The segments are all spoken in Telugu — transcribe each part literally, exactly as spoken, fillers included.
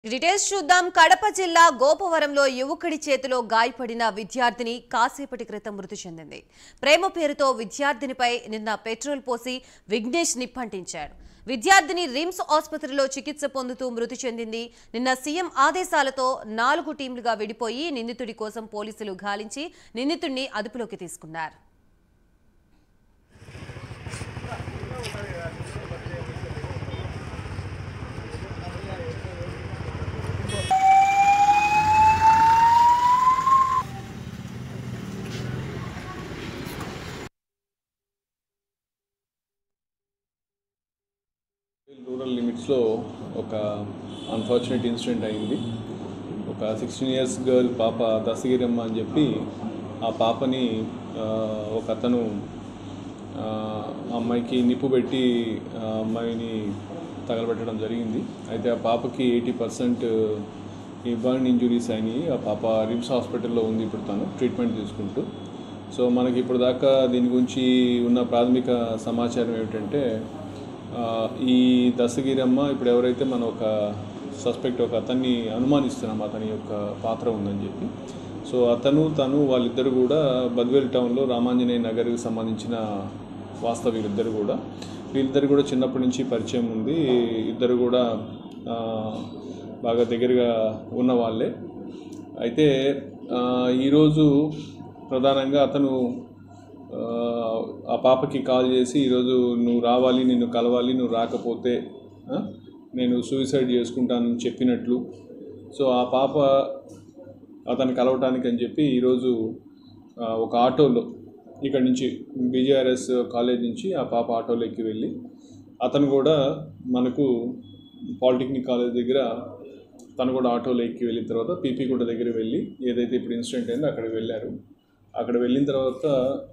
డీటెయిల్స్ చూద్దాం. కడప జిల్లా గోపవరంలో యువకుడి చేతిలో గాయపడిన విద్యార్థిని కాసేపటి క్రితం మృతి చెందింది. ప్రేమ పేరుతో విద్యార్థినిపై నిన్న పెట్రోల్ పోసి విఘ్నేష్ నిప్పంటించాడు. విద్యార్థిని రిమ్స్ ఆసుపత్రిలో చికిత్స పొందుతూ మృతి చెందింది. నిన్న సీఎం ఆదేశాలతో నాలుగు టీంలుగా విడిపోయి నిందితుడి కోసం పోలీసులు గాలించి నిందితుడిని అదుపులోకి తీసుకున్నారు. రూరల్ లిమిట్స్లో ఒక అన్ఫార్చునేట్ ఇన్సిడెంట్ అయింది. ఒక సిక్స్టీన్ ఇయర్స్ గర్ల్ పాప దశగిరమ్మ అని చెప్పి ఆ పాపని ఒక అతను అమ్మాయికి నిప్పు పెట్టి అమ్మాయిని తగలబెట్టడం జరిగింది. అయితే ఆ పాపకి ఎయిటీ పర్సెంట్ ఈ బర్న్ ఇంజురీస్ అయినాయి. ఆ పాప రిమ్స్ హాస్పిటల్లో ఉంది ఇప్పుడు తను ట్రీట్మెంట్ తీసుకుంటూ. సో మనకి ఇప్పుడు దాకా దీని గురించి ఉన్న ప్రాథమిక సమాచారం ఏమిటంటే ఈ దశగిరమ్మ ఇప్పుడు ఎవరైతే మనం ఒక సస్పెక్ట్ ఒక అతన్ని అనుమానిస్తున్నాం అతని యొక్క పాత్ర ఉందని చెప్పి, సో అతను తను వాళ్ళిద్దరు కూడా బద్వేల్ టౌన్లో రామాంజనేయ నగర్కి సంబంధించిన వాస్తవ్యులిద్దరు కూడా వీళ్ళిద్దరు కూడా చిన్నప్పటి నుంచి పరిచయం ఉంది. ఇద్దరు కూడా బాగా దగ్గరగా ఉన్న వాళ్ళే. అయితే ఈరోజు ప్రధానంగా అతను ఆ పాపకి కాల్ చేసి ఈరోజు నువ్వు రావాలి, నిన్ను కలవాలి, నువ్వు రాకపోతే నేను సూసైడ్ చేసుకుంటానని చెప్పినట్లు. సో ఆ పాప అతను కలవటానికి అని చెప్పి ఈరోజు ఒక ఆటోలో ఇక్కడ నుంచి బీజేఆర్ఎస్ కాలేజ్ నుంచి ఆ పాప ఆటోలో ఎక్కి వెళ్ళి అతను కూడా మనకు పాలిటెక్నిక్ కాలేజ్ దగ్గర తను కూడా ఆటోలో ఎక్కి వెళ్ళిన తర్వాత పీపీగుంట దగ్గర వెళ్ళి ఏదైతే ఇప్పుడు ఇన్సిడెంట్ అయిందో అక్కడికి వెళ్ళారు. అక్కడ వెళ్ళిన తర్వాత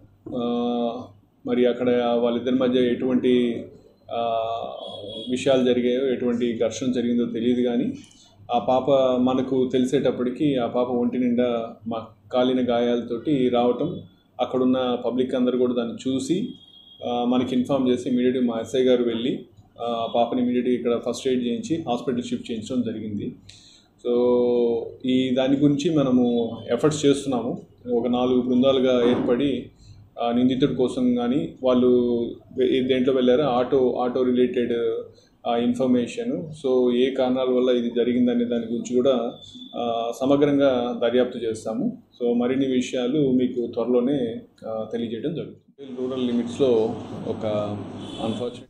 మరి అక్కడ వాళ్ళిద్దరి మధ్య ఎటువంటి విషయాలు జరిగాయో ఎటువంటి ఘర్షణ జరిగిందో తెలియదు. కానీ ఆ పాప మనకు తెలిసేటప్పటికి ఆ పాప ఒంటి నిండా మా కాలిన గాయాలతోటి రావటం, అక్కడున్న పబ్లిక్ అందరూ కూడా దాన్ని చూసి మనకి ఇన్ఫామ్ చేసి ఇమీడియట్గా మా ఎస్ఐ గారు వెళ్ళి ఆ పాపని ఇమీడియట్గా ఇక్కడ ఫస్ట్ ఎయిడ్ చేయించి హాస్పిటల్ షిఫ్ట్ చేయించడం జరిగింది. సో ఈ దాని గురించి మనము ఎఫర్ట్స్ చేస్తున్నాము. ఒక నాలుగు బృందాలుగా ఏర్పడి నిందితుడి కోసం కానీ వాళ్ళు దేంట్లో వెళ్ళారో auto auto related information, so ఏ కారణాల వల్ల ఇది జరిగిందనే దాని గురించి కూడా సమగ్రంగా దర్యాప్తు చేస్తాము. సో మరిన్ని విషయాలు మీకు త్వరలోనే తెలియజేయడం జరుగుతుంది. రూరల్ లిమిట్స్లో ఒక అన్ఫార్చునేట్